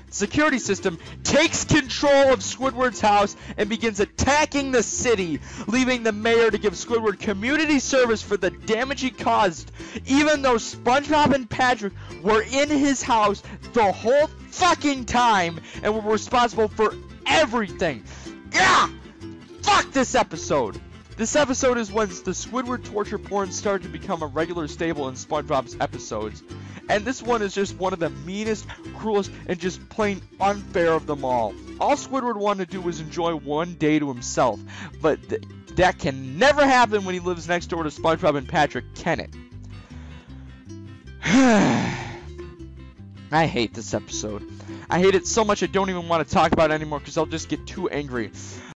security system takes control of Squidward's house and begins attacking the city, leaving the mayor to give Squidward community service for the damage he caused, even though SpongeBob and Patrick were in his house the whole fucking time and were responsible for everything. Yeah! Fuck this episode! This episode is when the Squidward torture porn started to become a regular staple in SpongeBob's episodes. And this one is just one of the meanest, cruelest, and just plain unfair of them all. All Squidward wanted to do was enjoy one day to himself. But that can never happen when he lives next door to SpongeBob and Patrick, can it? I hate this episode. I hate it so much I don't even want to talk about it anymore because I'll just get too angry.